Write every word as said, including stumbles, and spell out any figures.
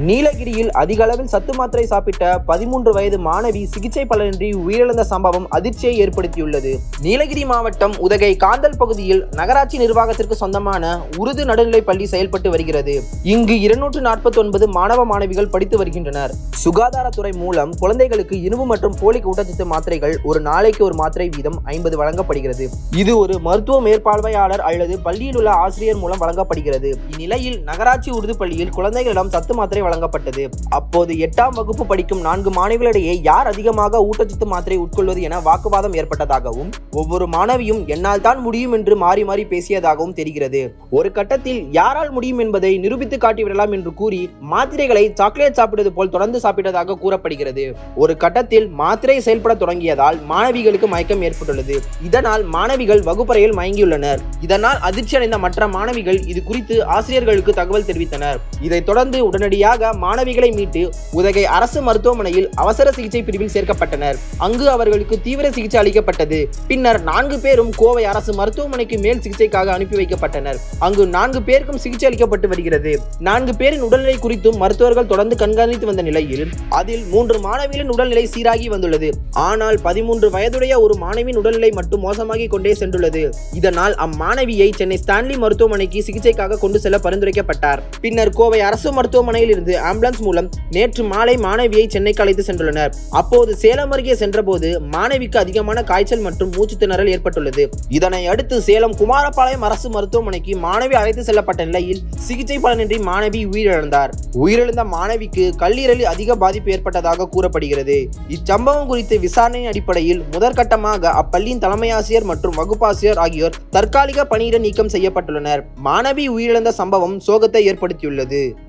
நீலகிரியில் அதிக அளவில் சத்து மாத்திரை சாப்பிட்ட பதிமூன்று வயது மாணவி சிகிச்சை பலனின்றி உயிரிழந்த சம்பவம் அதிர்ச்சியை ஏற்படுத்தியுள்ளது. நீலகிரி மாவட்டம் உதகை காந்தல் பகுதியில் நகராட்சி நிர்வாகத்திற்கு சொந்தமான உருது நடுநிலைப் பள்ளி செயல்பட்டு வருகிறது. இங்கு இருநூற்று நாற்பத்தி ஒன்பது மாணவ மாணவிகள் படித்து வருகின்றனர். சுகாதாரத்துறை மூலம் குழந்தைகளுக்கு இரும்பு மற்றும் போலிக் ஊட்டச்சத்து மாத்திரைகள் ஒரு நாளைக்கு ஒரு மாத்திரை வீதம் ஐம்பது வழங்கப்படுகிறது. இது ஒரு மருத்துவ மேற்பார்வையாளர் அல்லது பள்ளியில் உள்ள ஆசிரியர் மூலம் வழங்கப்படுகிறது. இந்நிலையில் நகராட்சி உருது பள்ளியில் குழந்தைகளிடம் சத்து மாத்திரை வழங்கப்பட்டது. அப்போது எட்டாம் வகுப்பு படிக்கும் நான்கு மாணவிகளிடையே யார் அதிகமாக ஊட்டச்சத்து மாத்திரை உட்கொள்வது என வாக்குவாதம் ஏற்பட்டதாகவும் ஒவ்வொரு மாணவியும் என்னால் தான் முடியும் என்று மாறி மாறி பேசியதாகவும் தெரிகிறது. ஒரு கட்டத்தில் யாரால் முடியும் என்பதை நிரூபித்து காட்டிவிடலாம் என்று கூறி மாத்திரைகளை சாக்லேட் சாப்பிடுவது போல் தொடர்ந்து சாப்பிட்டதாக கூறப்படுகிறது. ஒரு கட்டத்தில் மாத்திரை செயல்பட தொடங்கியதால் மாணவிகளுக்கு மயக்கம் ஏற்பட்டுள்ளது. இதனால் மாணவிகள் வகுப்பறையில் மயங்கியுள்ளனர். இதனால் அதிர்ச்சி அடைந்த மற்ற மாணவிகள் இது குறித்து ஆசிரியர்களுக்கு தகவல் தெரிவித்தனர். இதைத் தொடர்ந்து உடனடியாக மாணவிகளை மீட்டு உதகை அரசு மருத்துவமனையில் அவசர சிகிச்சை பிரிவில் சேர்க்கப்பட்டனர். அங்கு அவர்களுக்கு தீவிர சிகிச்சை அளிக்கப்பட்டது. பின்னர் நான்கு பேரும் கோவை அரசு மருத்துவமனைக்கு மேல் சிகிச்சைக்காக அனுப்பி வைக்கப்பட்டனர். அங்கு நான்கு பேருக்கும் சிகிச்சை அளிக்கப்பட்டு வருகிறது. நான்கு பேரின் உடல்நிலை குறித்தும் மருத்துவர்கள் தொடர்ந்து கண்காணித்து வந்த நிலையில் அதில் மூன்று மாணவிகளின் உடல்நிலை சீராகி வந்துள்ளது. ஆனால் பதிமூன்று வயதுடைய ஒரு மாணவியின் உடல்நிலை மட்டும் மோசமாகி கொண்டே சென்றுள்ளது. இதனால் அம்மாணவியை சென்னை ஸ்டான்லி மருத்துவமனைக்கு சிகிச்சைக்காக கொண்டு செல்ல பரிந்துரைக்கப்பட்டார். பின்னர் கோவை அரசு மருத்துவமனையில் இருந்து ஆம்புலன்ஸ் மூலம் நேற்று மாலை மாணவியை சென்னைக்கு அழைத்து சென்றுள்ளனர். அப்போது சேலம் அருகே சென்றபோது மாணவிக்கு அதிகமான காய்ச்சல் மற்றும் மூச்சு திணறல் ஏற்பட்டுள்ளது. இதனை அடுத்து சேலம் குமாரபாளையம் அரசு மருத்துவமனைக்கு மாணவி அழைத்து செல்லப்பட்ட நிலையில் சிகிச்சை பலனின்றி மாணவி உயிரிழந்தார். உயிரிழந்த மாணவிக்கு கல்லீரலில் அதிக பாதிப்பு ஏற்பட்டதாக கூறப்படுகிறது. இச்சம்பவம் குறித்து விசாரணையின் அடிப்படையில் முதற்கட்டமாக அப்பள்ளியின் தலைமை ஆசிரியர் மற்றும் வகுப்பாசிரியர் ஆகியோர் தற்காலிக பணியிட நீக்கம் செய்யப்பட்டுள்ளனர். மாணவி உயிரிழந்த சம்பவம் சோகத்தை ஏற்படுத்தியுள்ளது.